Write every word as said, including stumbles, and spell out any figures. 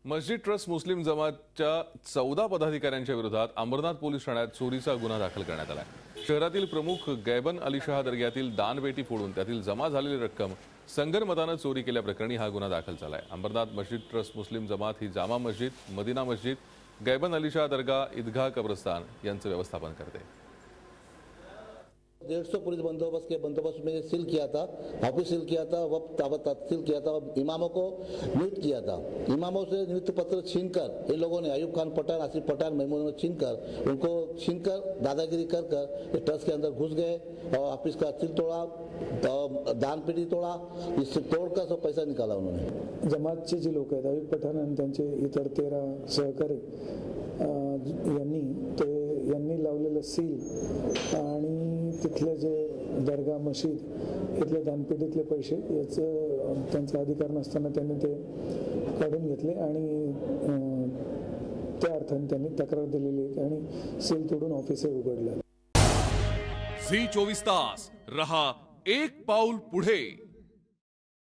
मस्जिद ट्रस्ट मुस्लिम जमातच्या चौदा पदाधिकाऱ्यांच्या विरोधात अंबरनाथ पोलीस ठाण्यात चोरीचा गुन्हा दाखल करण्यात आला आहे। शहरातील प्रमुख गैबन अलीशाह दर्ग्यातील दानपेटी फोडून त्यातील जमा झालेली रक्कम संगनमताने चोरी केल्याप्रकरणी हा गुन्हा दाखल झाला आहे। अंबरनाथ मस्जिद ट्रस्ट मुस्लिम जमात ही जामा मस्जिद, मदीना मस्जिद, गैबन अलीशाह दर्गा, ईदगाह कब्रस्तान यांचे व्यवस्थापन करते। डेढ़ सौ पुलिस बंदोबस्त के बंदोबस्त में सील किया था, ऑफिस सील किया था, वक्त ताबत सील किया था, इमामों को नियुक्त किया था। इमामों से नियुक्त पत्र छीनकर इन लोगों ने अयूब खान पठान, आसिफ पठान, महमूद ने छीनकर उनको छीनकर दादागिरी कर कर ट्रस्ट के अंदर घुस गए और ऑफिस का सील तोड़ा, दान पेटी तोड़ा, इससे तोड़कर सब पैसा निकाला उन्होंने। जमातचे जे लोक आहेत अयूब पठान आणि त्यांचे इतर तेरा सहकारी यांनी ते यांनी लावलेलं सील आणि तिथले जे दर्गा मशीद इथले दानपेटीतले पैसे याचं त्यांचा अधिकार नसताना त्यांनी ते काढून घेतले आणि त्या अर्थाने त्यांनी तक्रार दिलेली आणि सील तोडून ऑफिस उघडलं। झी चोवीस तास रहा एक पाऊल पुढे।